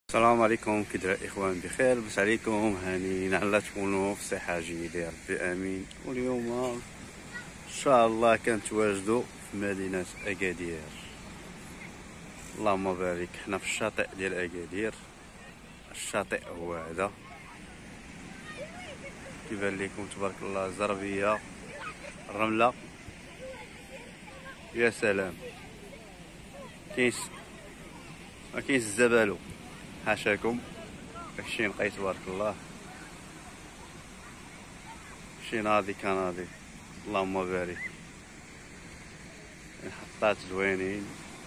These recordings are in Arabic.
السلام عليكم، كي داير الاخوان؟ بخير، لاباس عليكم؟ هانيين على تكونوا في صحه جيده يا ربي امين. واليوم ان شاء الله كنتواجدوا في مدينه اكادير. اللهم بارك. حنا في الشاطئ ديال اكادير. الشاطئ هو هذا كيبان لكم تبارك الله، الزربيه، الرمله، يا سلام. ما كاينش الزبالو، حاشاكم. داكشي نقي تبارك الله، شي ناضي كناضي. اللهم بارك. محطات زوينين،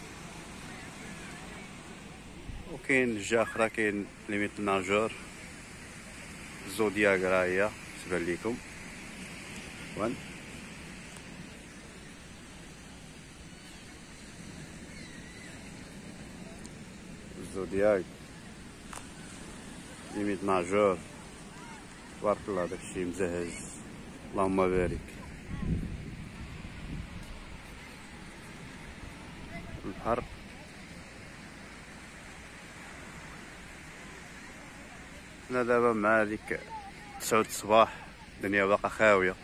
وكاين جهه اخرى كاين ليميت ناجور زودياك راه هي تبان ليكم. وين زودياك ليميت ناجور تبارك الله، داكشي مزهز. اللهم بارك. البحر حنا دابا مع ديك 9 الصباح، الدنيا باقا خاويه.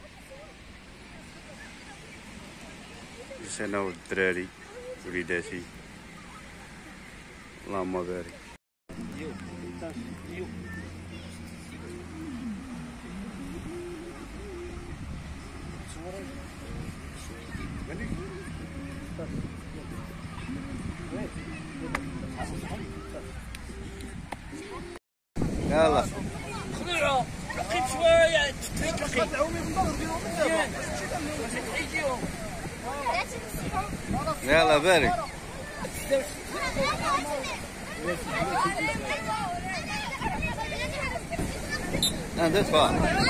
جيت انا والدراري وليداتي. اللهم بارك. يلا خليعوا رقيب شويه يلا بارك. ندفع.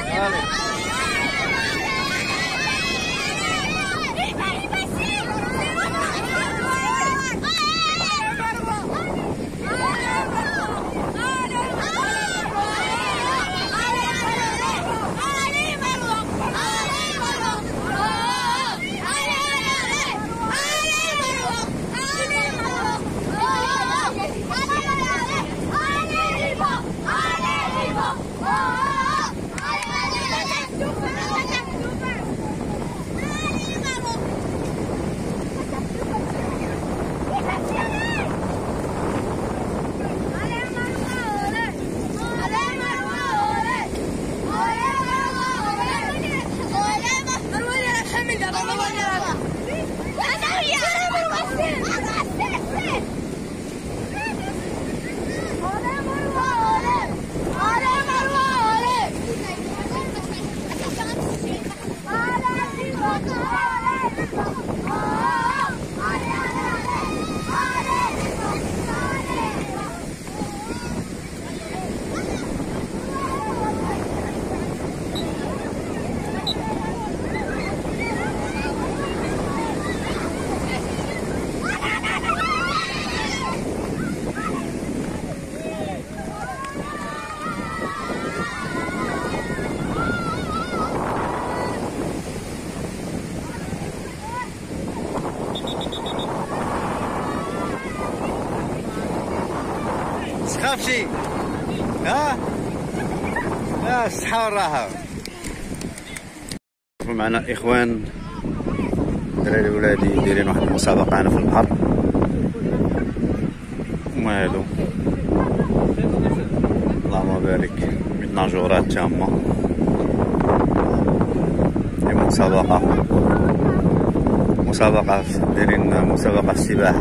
تخافشي، ها الصحة والراحة. معنا اخوان الدراري ولادي دايرين واحد المسابقة هنا في البحر. هما هادو، اللهم بارك، بيت ناجورات تامة. مسابقة دايرين مسابقة في السباحة.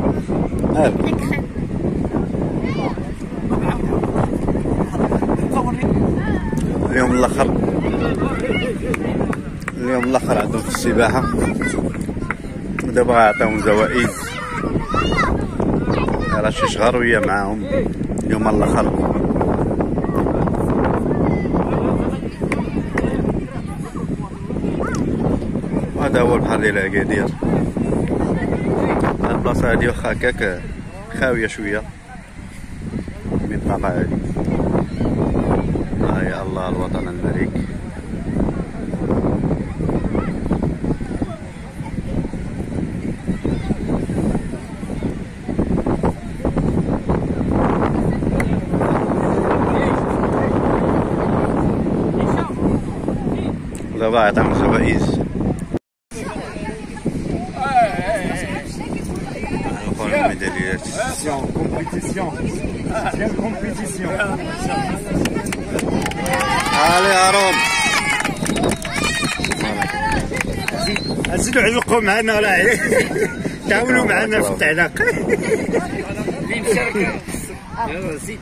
اليوم الاخر عندهم في السباحه، ودابا غيعطيهم جوائز. راه شي شهر وهي معاهم اليوم الاخر. وهذا هو البحر ديال اكادير. البلاصه هادي واخا هكاك خاويه شويه، المنطقه هادي. يا الله الوطن الملك. دابا يعطيهم الخبائز. الميداليات علي هارون زيدوا علقوا معنا راه تعاونوا معنا في التعليق. اللي مشارك يلا زيد.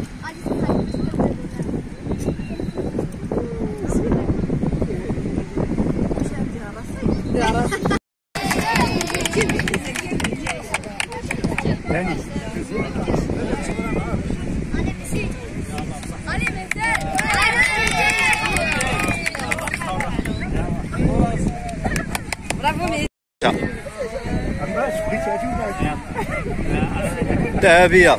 ذهبية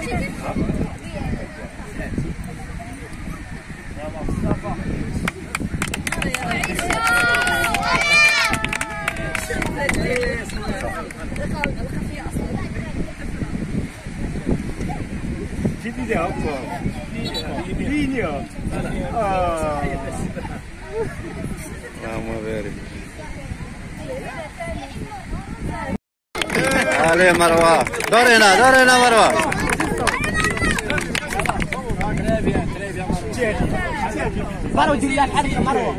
علي مروة. دور هنا مروة. مروة دير لها الحركة مروة.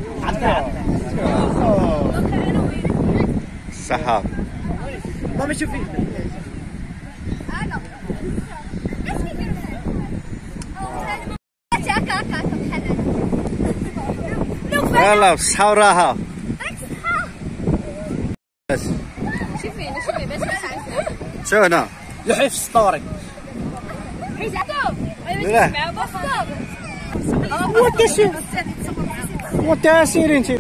السحاب. ماما شوفي. يلا بالصحة والراحة. شوفي باش شو هنا لحي في السطوري. متاسرين انت.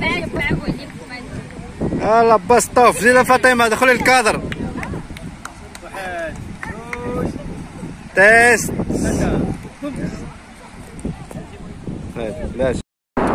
يلا بسطوف. زينة فاطمة دخلي الكادر. تيست. لا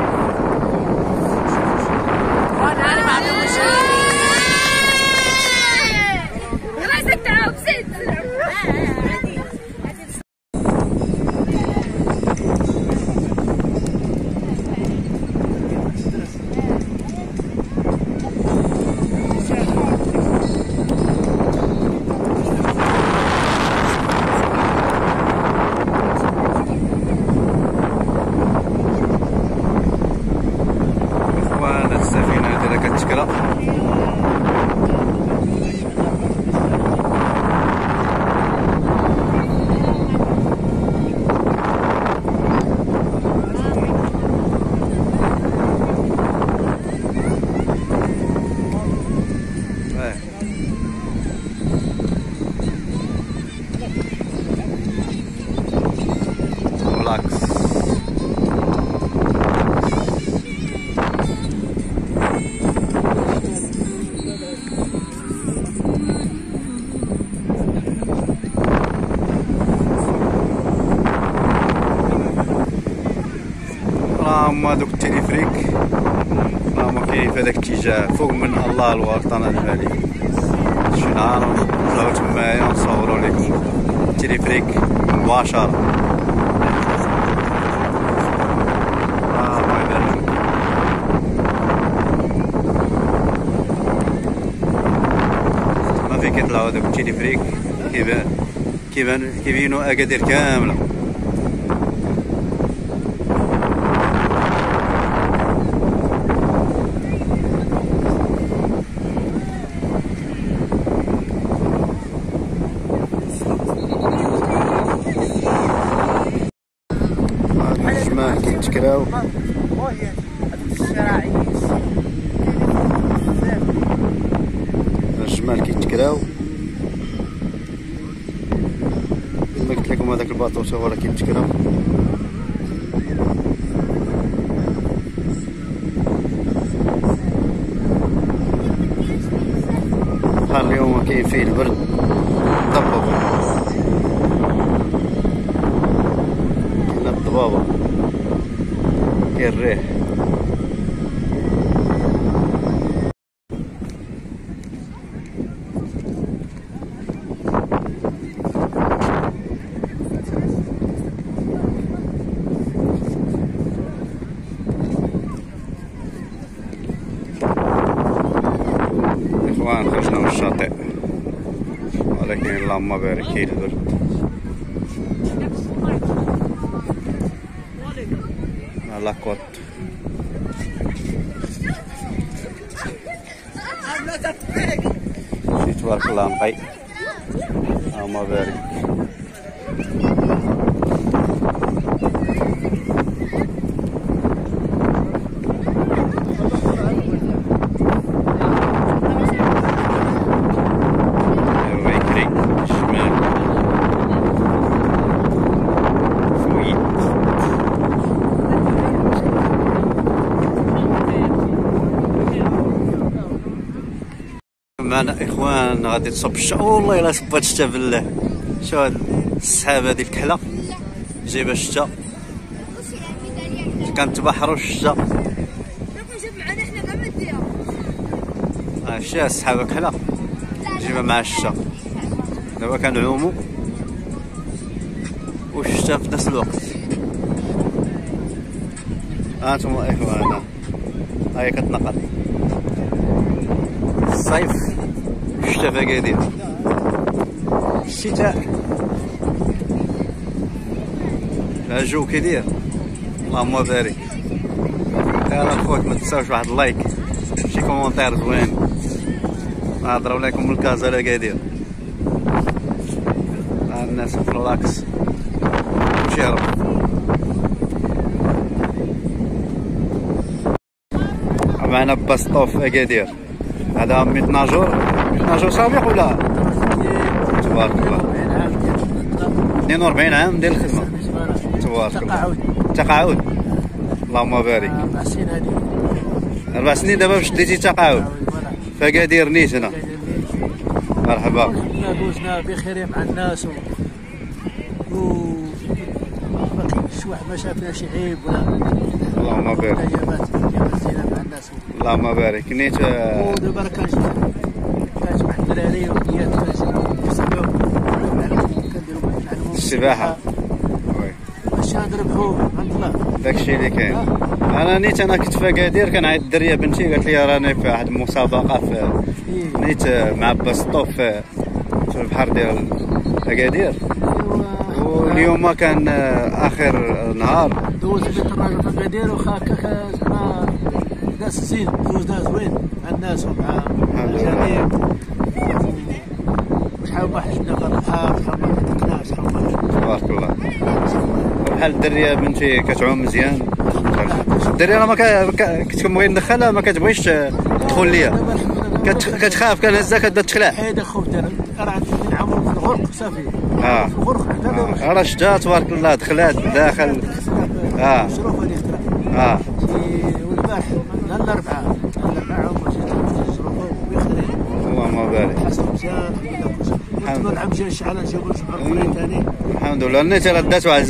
هما دوك التليفريك راهم كاين في هذاك الاتجاه فوق من الله الوطن الملك. شي نهار نطلعو تمايا نصورو لكم التليفريك مباشرة. ما فين كيطلعو هذوك التليفريك كيبينو اكادير كاملة. كيتكراو الجمال كيتكراو كما قلت لكم. هذاك الباطو حتى هو راه كيتكراو. بحال اليوم كاين فيه البرد ضبب كاين الضبابة كاين الريح. اللهم بارك. كاين البرد. لا كوت تبارك الله نقي. اللهم بارك. معنا اخوان غادي تصب الشتا. والله الا صبات الشتا بالله. شوف هاد السحابه هادي الكحله جايبه الشتا، كنتبحروا الشتا. هادشي السحابه كحله جايبه مع الشتا. دابا كنعوموا والشتا في نفس الوقت. هانتوما اخوانا هاهي كتنقط الصيف الشتا في أكادير، الشتاء الجو كيدير. اللهم بارك. يلا خوك ما تنساوش واحد اللايك شي كومونتير زوين. نهضروا لكم الكازا لأكادير. الناس في الراكس مشيرة. معنا باسطوف في أكادير. هذا 100 ناجور. 100 ناجور سابق ولا؟ تبارك الله. 42 عام ديال الخدمة. تبارك الله. تقاعد. اللهم بارك. 4 سنين دابا باش ديتي تقاعد. فأكادير نيت هنا. مرحبا. دوزنا بخير مع الناس و ما كاينش واحد ما شافنا شي عيب ولا. اللهم بارك. ايامات زينه مع الناس. اللهم بارك. نيت ودابا راه كنجي واحد الدراري وليات كنسبوا كنديروا نعلموا السباحة. وي. باش نربحوا عند الله. داكشي اللي كاين. انا كنت في أكادير كنعيط الدريه بنتي قالت لي راني في واحد المسابقه في نيت مع باسطوف في البحر ديال أكادير. واليوم كان اخر نهار دوز بالطراجه في أكادير وخا زعما ناس زين دوزنا زوين مع الناس ومع الجميع. شحال واحد جبنا في البحر شحال ما ضحكنا شحال ما. تبارك الله. بحال الدريه بنتي كتعوم مزيان. الدريه انا ما كنت كنبغي ندخلها ما كتبغيش تدخل ليا. كتخاف كنهزها كتبدا تخلع. حيد الخوف ديالها راه عندي نعاون في الغرق صافي. في الغرق راه شتا تبارك الله دخلات داخل. الشروف هذه اخترع. والبارح نهار الاربعاء هما جيت الشروفه وبخير. اللهم بارك. حسن مزيان الحمد لله. العام جاي شحال نجيبو شهر اخرين ثاني. الحمد لله. نيت راه دات واحد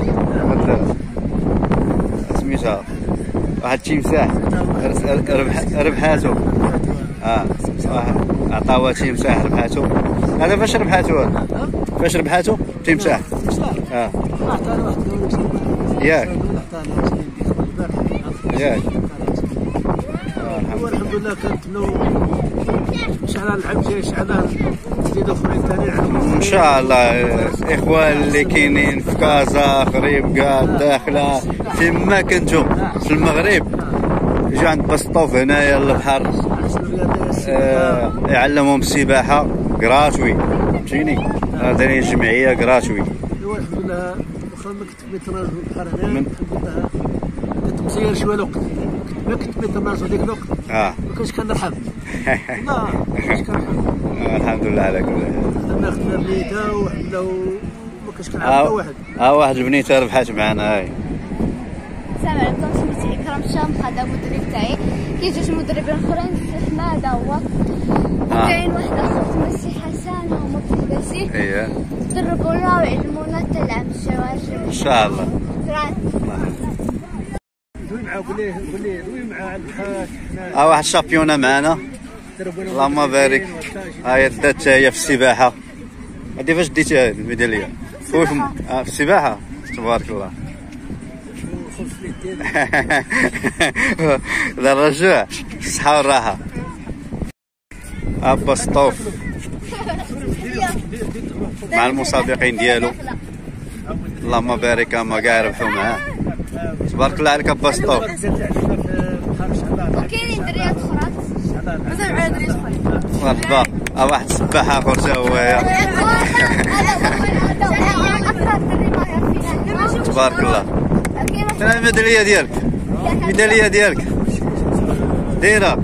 سميتها واحد التمساح ربحاتو. عطاوها تمساح ربحاتو. هذا فاش ربحاتو؟ هذا فاش ربحاتو تمساح؟ عطانا واحد ياك ياك. الحمد لله كنتمنوا شحال العام جاي شحال جديد اخرين ثاني ان شاء الله. الاخوان اللي كاينين في كازا خريب كاع داخله فيما كنتم في المغرب يجوا عند باسطوف هنايا للبحر يعلمهم السباحه كراتوي. فهمتيني؟ دايرين جمعيه كراتوي. الحمد لله. واخا ما كنت بيتناج في البحر هنا الحمد لله كنت مسير شويه الوقت. ما كنت بيتناج هذيك الوقت ما كنتش كنرحم. لا ما كنتش كنرحم. الحمد لله على كل حال. خدنا بنيته وحنا ما كنتش كنعرف واحد. واحد البنيته ربحات معنا. هاي السلام عليكم. سميتي إكرام الشام. هذا المدرب تاعي. كاين جوج مدربين اخرين حماده هو وكاين واحد اخر سميتي حسن هما كيفاسي. دربونا وعلمونا حتى العام الجاي ان شاء الله. دوي معاه قولي دوي معاه الحاج. واحد الشامبيونه معنا. اللهم بارك. هاي دات هي في السباحه. هادي فاش ديتي هذه الميداليه؟ في السباحه. تبارك الله. لا الرجوع الصحة والراحة. باسطوف مع المسابقين ديالو. اللهم بارك هما كاع ربحوا معاه. تبارك الله عليك ابا سطوف. وكاينين دريات اخرى مازال معايا دريات اخرى. مرحبا. واحد السباح اخر تا هو. تبارك الله. فين الميداليه ديالك؟ الميداليه ديالك دايره.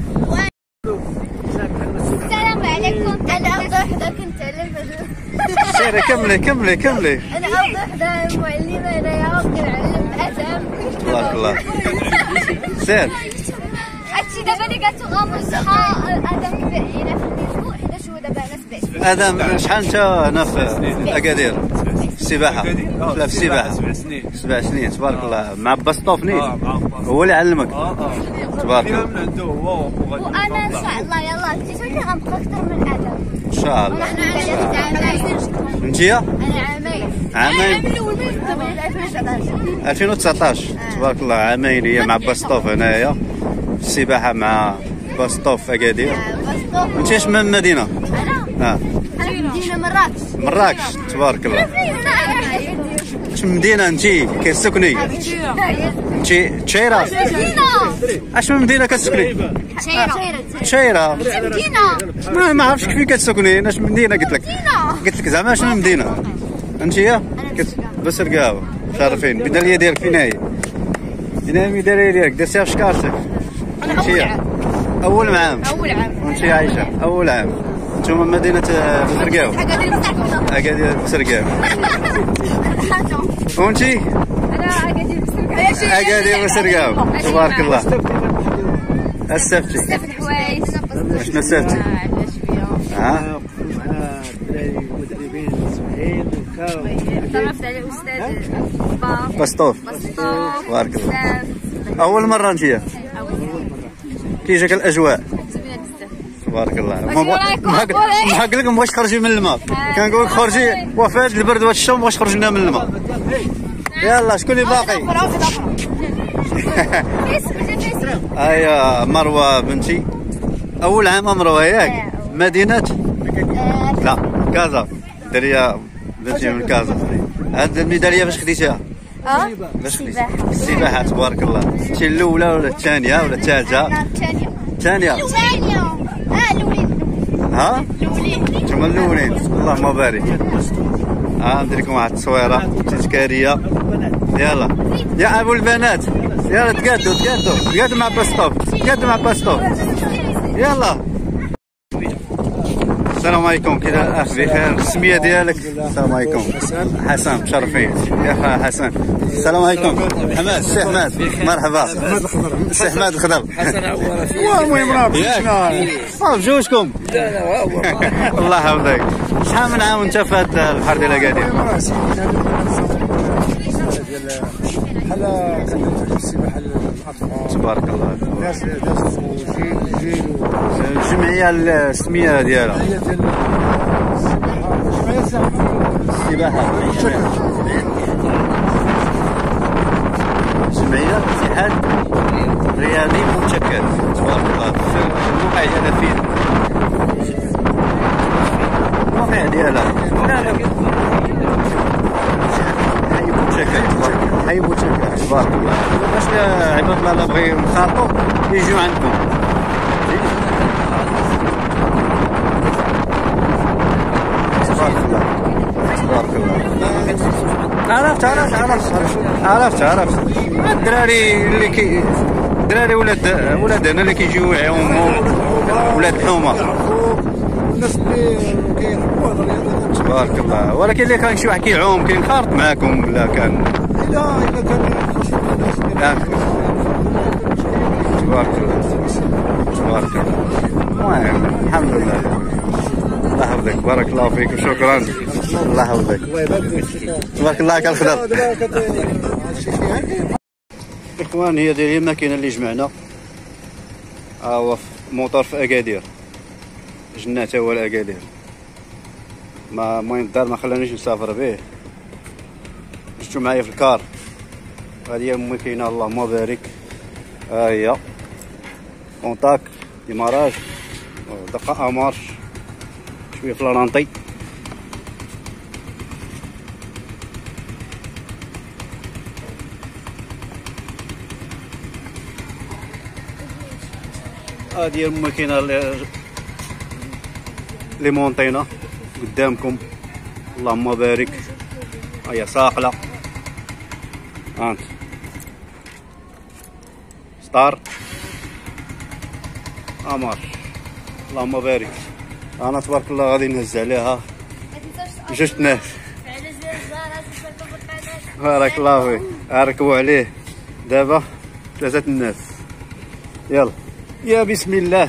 السلام عليكم. انا أفضل وحده كنت علم. سيري كملي. انا أفضل وحده معلمه انايا كنعلم ادم. تبارك الله. سير. هادشي دابا اللي قالتو غامر صحا ادم كبير في الاسبوع حيت هو دابا انا 7 سنين. ادم شحال انت هنا في اكادير؟ في السباحه؟ لا في السباحه 7 سنين. تبارك الله. مع با سطوف نيت هو اللي علمك. تبارك الله. وانا ان شاء الله يلاه اكتشفت غنبقى اكثر من ادم ان شاء الله. انتيا؟ انا عامين الاول من 2019. تبارك الله. عامين هي مع با سطوف هنايا في السباحه مع با سطوف في اكادير. انت اش من مدينه؟ انا مدينه مراكش. تبارك الله. اش من مدينه انت كتسكني؟ انت تشيره؟ اش من مدينه كتسكني؟ تشيره. مدينه ما عرفتش فين كتسكني. اش من مدينه قلت لك زعما اش من مدينه انتيا؟ بسرقاوه. شرفين. الميداليه ديالك فين هي؟ فين هي الميداليه ديالك؟ درتيها في شكارتك؟ انتيا اول عام. وانت عايشه اول عام. نتوما مدينه بسرقاو. اكادير بسرقاو. وانتي؟ انا اكادير بسرقاو. تبارك الله. استفتي. الحوايج شنو استفتي؟ معنا الدراري مدربين سمحين تعرفت على الاستاذ بسطوف. تبارك الله. اول مره انتيا؟ كي جاك الاجواء؟ تبارك الله. ما قال لكم بغيتش تخرجي من الماء. كنقول لك خرجي وفاه البرد والشتاء ما بغاش تخرج لنا من الماء. يلا شكون اللي باقي؟ هيا مروه بنتي. اول عام مروه ياك؟ مدينه؟ لا كازا. دريا بنتي من كازا. هاد الميداليه فاش خديتيها؟ باش خديتيها؟ السباحه. تبارك الله. انت الاولى ولا الثانيه ولا الثالثه؟ الثانيه. الاولين. ها؟ نتوما الاولين. اللهم بارك. ندير لكم واحد التصويره تذكاريه. يلا يا ابو البنات يلا تقادوا مع باستوب. يلا. السلام عليكم. كذا الاخ بخير؟ السميه ديالك؟ السلام عليكم. حسن. مشرفين يا اخي حسن. السلام عليكم. حماد. السي حماد. مرحبا. السي حماد الخضر. حسن المهم راه بجوجكم. لا الله يحفظك. شحال من عام وانت في هذا البحر ديال اكادير؟ بحال كنديرو السباحه للاطفال. تبارك الله. ناس جيل الجمعيه السميه ديالها؟ السباحه. جمعيه اتحاد رياضي متكامل. تبارك الله. في الموقع ديالها فين؟ الموقع ديالها حي متكامل. تبارك الله. باش عباد الله لا بغيو ينخرطوا يجيو عندكم. تبارك الله. عرفت الدراري اللي الدراري ولاد هنا اللي كيجيو يعوموا ولاد الحومه. الناس اللي كيحبوا هذا الرياضه. تبارك الله. ولكن اللي كان شي واحد كيعوم كينخرط معاكم ولا كان؟ الا كان تبارك الله. المهم الحمد لله. الله يحفظك. بارك الله فيك وشكرا. الله يحفظك. تبارك الله كالخضر. اخوان هي دايره الماكينه اللي جمعنا. هو موطور في اكادير. جنا تا هو لاكادير. المهم الدار ما خلانيش نسافر به. جبتو معايا في الكار. هذه هي الماكينه اللهم بارك. ها هي كونتاك ديماراج دقه امارش شويه في لارانطي. هادي الماكينه لي مونطينا قدامكم. اللهم بارك. هيا صاقله هانت ستار امر. اللهم بارك. انا تبارك الله غادي نهز عليها جوج ناس. بارك الله فيك. ركبوا عليه دابا 3 الناس. يلا يا بسم الله.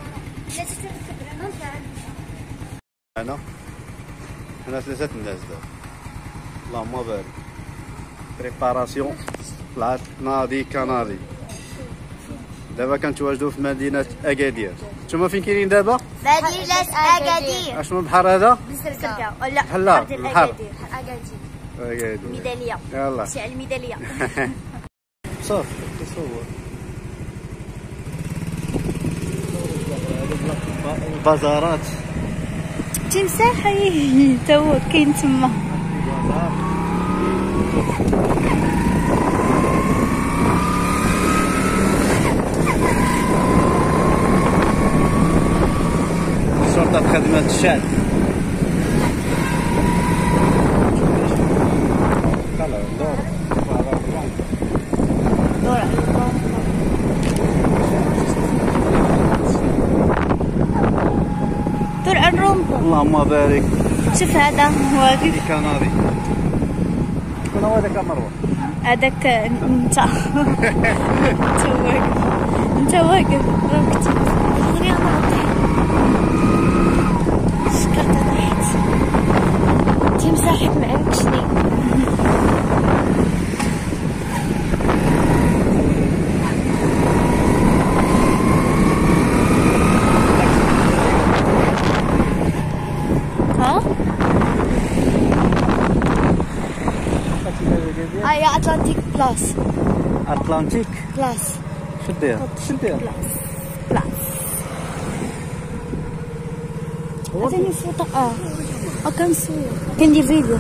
هنا 3 الناس دابا. اللهم بارك. بريباراسيون طلعت ناضي كناضي. دابا كنتواجدوا في مدينة أكادير. نتوما فين كاينين دابا؟ مدينة أكادير. اشنو البحر هذا؟ بسركة ولا بحال البحر أكادير. ميدالية. يلا مشي على الميدالية. صافي تصور البازارات. تمساحي تا هو كاين تما. شرطة خدمة الشعب. دور على الرومبو. اللهم بارك. شوف هذا واقف. كناري. شكون هو هذاك مروه؟ هذاك انت. انت واقف. خليني انا نطيح. شكرت طحت. تمساحك معاك شني. هيا أتلانتيك بلاس. أتلانتيك بلاس. شديها شديها. بلاس. عطيني فوطة. كنصور كندير فيديو.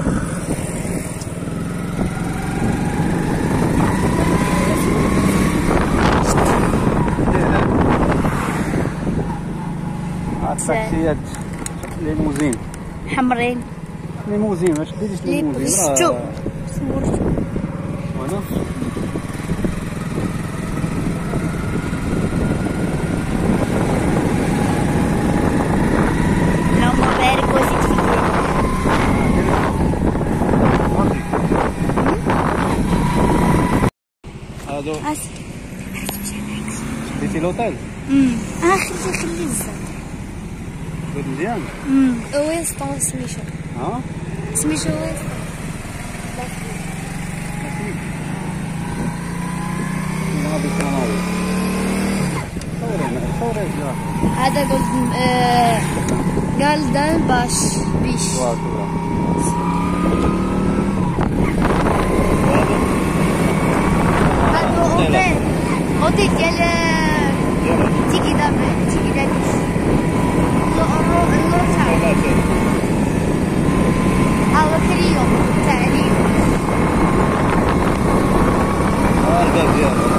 التاكسيات ليموزين حمرين. ليموزين واش ديريش ليموزين؟ صورتو. وانا اللهم بارك وزيد فيك. هادو شديتي لوطيل؟ خلي الزاد. زاد مزيان؟ ويسطون سميتو. سميتو ويسطون. هذا قال دان باش بيش. هذا اوتيل ديال تيكي دابيش. اللور تاعو هو كريو تاع ليو. الباب ديالو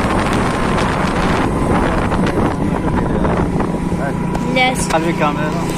لا قلبي كاميرا.